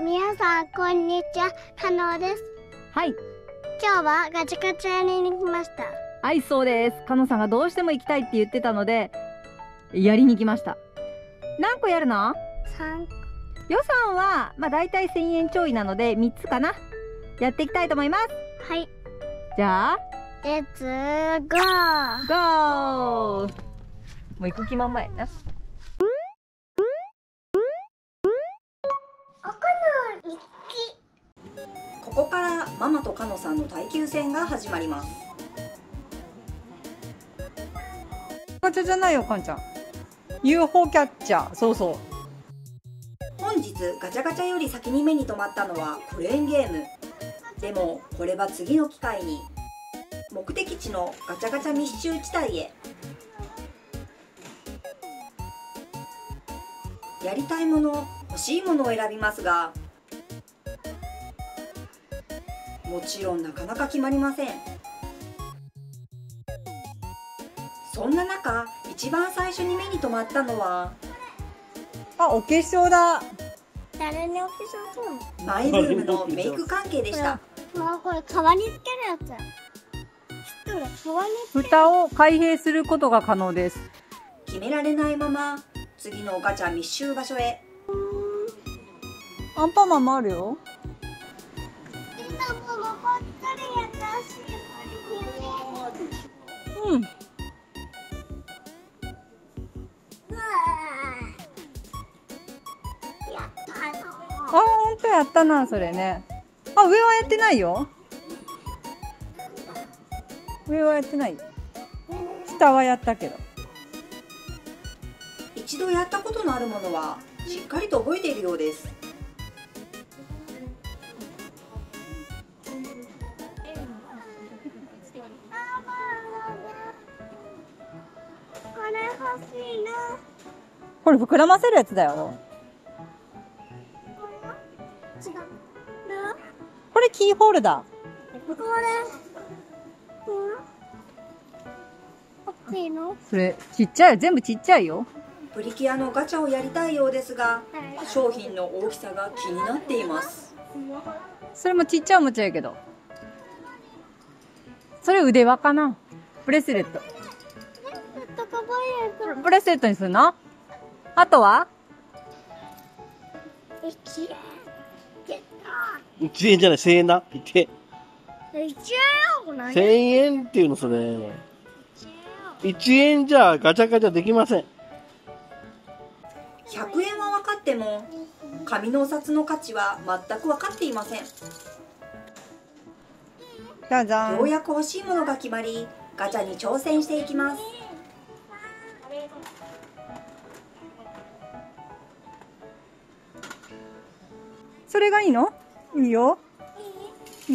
皆さんこんにちは、加納です。 はい。 今日はガチャガチャに来ました。 はい、そうです。かのさんがどうしても行きたいって言ってたので、やりに来ました。何個やるの？ 3個。 予算は、だいたい1000円ちょいなので、3つかな。やっていきたいと思います。 はい。 じゃあ、 レッツゴー。 ゴー！もう行く気満々やな。 ここからママとカノさんの耐久戦が始まります。 ガチャじゃないよ、かんちゃん。UFO キャッチャー、そうそう。 本日ガチャガチャより先に目に留まったのはクレーンゲーム。でもこれは次の機会に。目的地のガチャガチャ密集地帯へ。やりたいもの、欲しいものを選びますが、もちろんなかなか決まりません。そんな中、一番最初に目に留まったのは、 あ、お化粧だ。 誰にお化粧するの？ マイブームのメイク関係でした。 もうこれ顔につけるやつ。知ってる？顔につける。 蓋を開閉することが可能です。 決められないまま、次のガチャ密集場所へ。 アンパンマンもあるよ。 今も残ってるやつ足うん。あ、ほんとやったな、それね。あ、上はやってないよ。上はやってないよ。下はやったけど。 一度やったことのあるものはしっかりと覚えているようです。 これ欲しいな。 これ膨らませるやつだよ。 違う。 これキーホルダー。 これ。大きいの？ それちっちゃい、全部ちっちゃいよ。 プリキュアのガチャをやりたいようですが、商品の大きさが気になっています。 それもちっちゃいおもちゃやけど。それ腕輪かな。ブレスレット。ブレスレットにするの？あとは 1円じゃない、1000円だ。言って。1000 1 円っていうの、それ。1円じゃガチャガチャできません。 100円は分かっても、紙のお札の価値は全く分かっていません。 じゃじゃん。 ようやく欲しいものが決まり、ガチャに挑戦していきます。 それがいいの？いいよ。うん。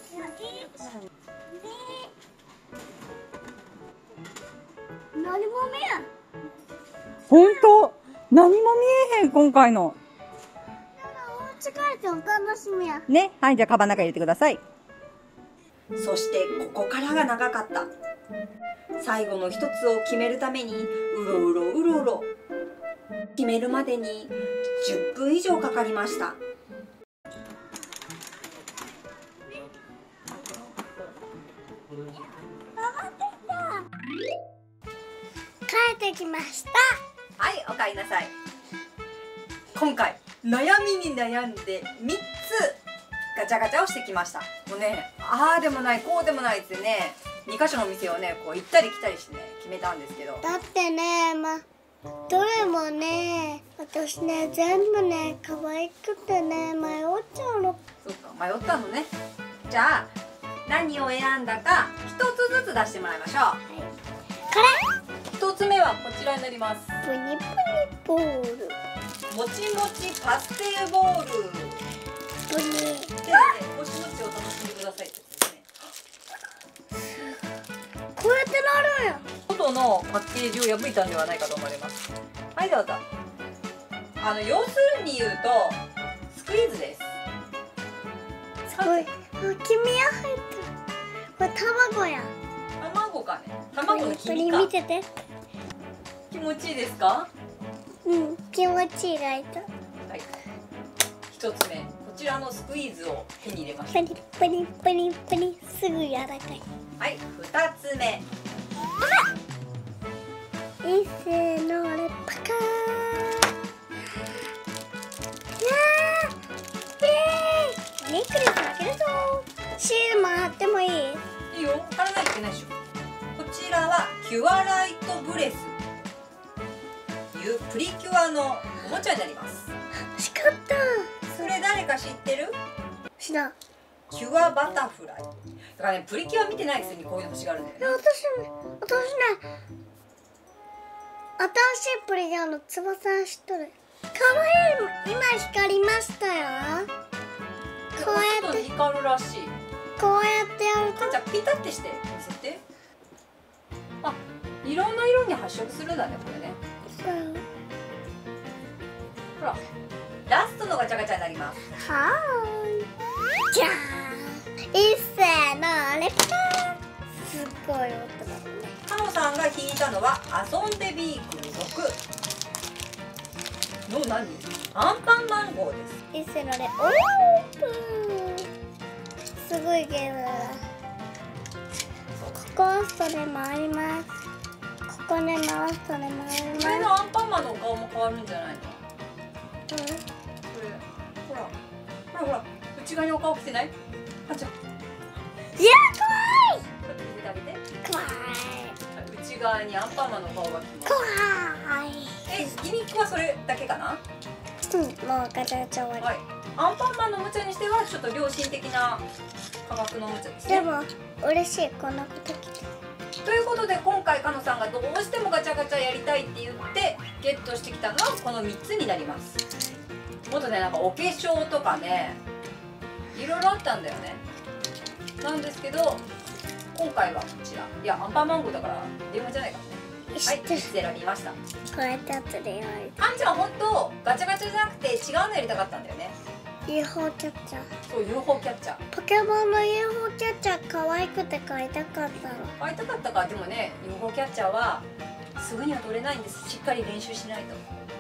何も見えん。 ほんと、何も見えへん、今回の。 お家帰ってお楽しみや。 ね。はい、じゃあカバンの中入れてください。 そしてここからが長かった。最後の一つを決めるためにうろうろうろうろ。決めるまでに10分以上かかりました。 帰ってきました。 はい、おかえりなさい。今回悩みに悩んで3つガチャガチャをしてきました。もうね、ああでもないこうでもないってね、2箇所の店をねこう行ったり来たりしてね決めたんですけど、 だってね、どれもね、私ね、全部ね、可愛くてね、迷っちゃうの。 そうか、迷ったのね。じゃあ何を選んだか1つずつ出してもらいましょう。1つ目はこちらになります。 プニプニボール。 もちもちパステルボール。 プニ。 で、もちもちを楽しんでくださいってですね。 こうやってなるんや。 外のパッケージを破いたんではないかと思われます。はい、どうぞ。要するに言うとスクイーズです。 すごい。黄身が入ってる。これ卵や。 卵かね。卵の黄身か。 見てて。 気持ちいいですか？ うん、気持ちいいライト。 はい。一 1つ目、こちらのスクイーズを手に入れました。 プリプリプリプリ、すぐ柔らかい。 はい、2つ目。 一斉のレパカー。ネックレス開けるぞ。シールも貼ってもいい？ いいよ、貼らないといけないでしょ。こちらはキュアライトブレスというプリキュアのおもちゃになります。 欲しかった。 それ誰か知ってる？ 知らん。 キュアバタフライ。だからね、プリキュア見てないくせにこういうの欲しがるんだよね。 私ね、新しいプリキュアの翼知っとる。かわいい。今光りましたよ。こうやって光るらしい。 こうやってやると、 じゃあピタってして見せて。あ、いろんな色に発色するんだね、これね。ほら、ラストのガチャガチャになります。 はーい。じゃーん。一斉のレパー。すっごい音だね。 カノさんが引いたのは遊んでビークル6の何？アンパンマン号です。 一斉のレオープン。すごいゲームだ。ここを押すとね回ります。ここね回すとね回ります。 上のアンパンマンのお顔も変わるんじゃないの？これほらほらほら、内側にお顔来てない？あ、じゃあいやこうやって見せてあげて。 怖い内側にアンパンマンの顔が来ます。 怖い。 ギミックはそれだけかな？ もうガチャガチャ終わり。 はい。アンパンマンのおもちゃにしてはちょっと良心的な価格のおもちゃですね。 でも嬉しい、こんなこと聞いて。 ということで今回かのさんがどうしてもガチャガチャやりたいって言ってゲットしてきたのはこの3つになります。もっとね、なんかお化粧とかね、いろいろあったんだよね。なんですけど今回はこちら。いや、アンパンマン号だから電話じゃないかもね。はい、3つ選びました。 こうやって後でやる。 あんちゃん、ほんとガチャガチャじゃなくて違うのやりたかったんだよね。 UFO キャッチャー。 そう、 UFO キャッチャーポケモンの UFO キャッチャー可愛くて買いたかったの。 買いたかったか。でもね、 UFO キャッチャーはすぐには取れないんです。しっかり練習しないと。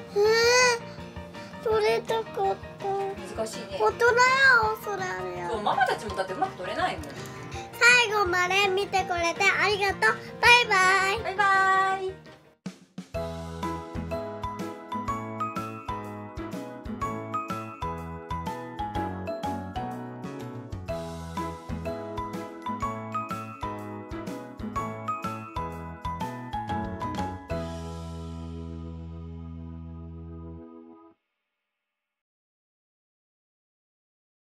取れたかった。 難しいね。 大人やおそれあるやそう、ママたちもだってうまく取れないもん。 最後まで見てくれてありがとう。バイバイ。 バイバーイ。